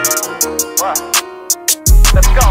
Let's go.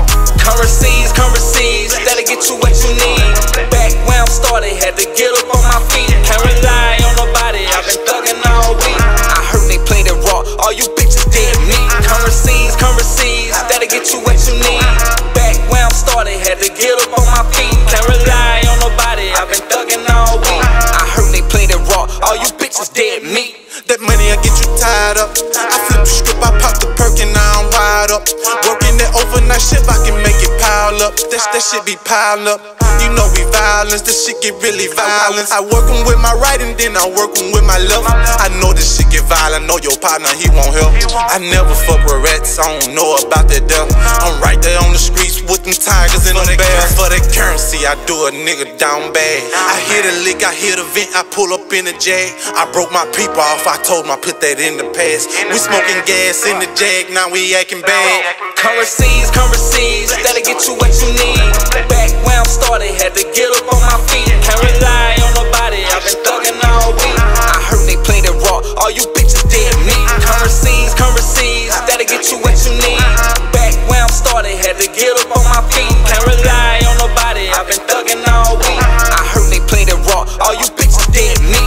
Currencies, that'll get you what you need. Back when I started, had to get up on my feet. Can't rely on nobody, I've been thugging all week. I heard they played it raw, all you bitches dead meat. Currencies, that'll get you what you need. Back when I started, had to get up on my feet. Can't rely on nobody, I've been thugging all week. I heard they played it raw, all you bitches dead meat. That money'll get you tied up. I flip the strip, I pop the perk and now I'm wide up. Working that overnight shift, I can make it pile up. That shit be piled up. You know we violence, this shit get really violent. I workin' with my right and then I'm working with my left. I know this shit get violent, know your partner, he won't help. I never fuck with rats, I don't know about that death. I'm right there on the streets with them tigers in them bears. For that currency, I do a nigga down bad. I hit a lick, I hit a vent, I pull up in a jag. I broke my peep off, I told him I put that in the past. We smoking gas in the jag, now we acting bad. Currencies, that'll get you what you need. Back when I started, had to get up on my feet. Can't rely on nobody, I've been thugging all week. I heard they played it raw, all you bitches dead meat. Currencies, that'll get you what you need. Back when I started, had to get up on my feet. Can't rely on nobody, I've been thugging all week. I heard they played it raw, all you bitches dead meat.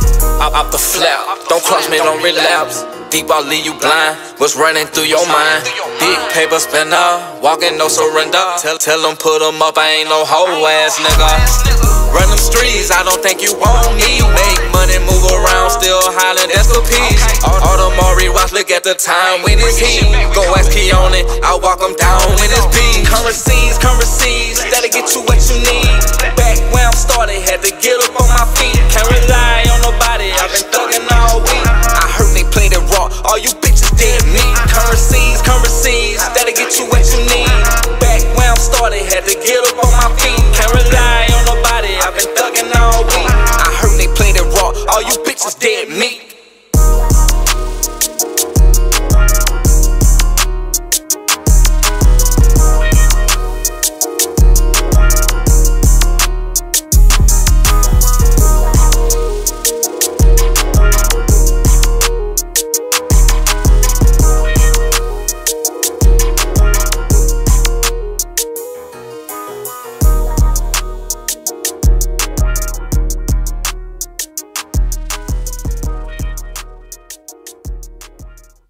Out the flap, don't cross me, don't relapse. Deep, I'll leave you blind. What's running through your mind? Big paper spinner, walking no surrender. Tell them put them up, I ain't no hoe ass nigga. Run them streets, I don't think you want me. Make money, move around, still hollering, that's the peace. Audemars watch, look at the time when it's heat. Go ask Keone, I'll walk them down when it's beat. Currencies, that'll get you what you need. Back when I started, had to get up on my feet. Can't rely on nobody, I've been thugging all week. I heard they played it raw, all you bitches dead meat. Currencies, that'll get you what you need. Back when I started, had to get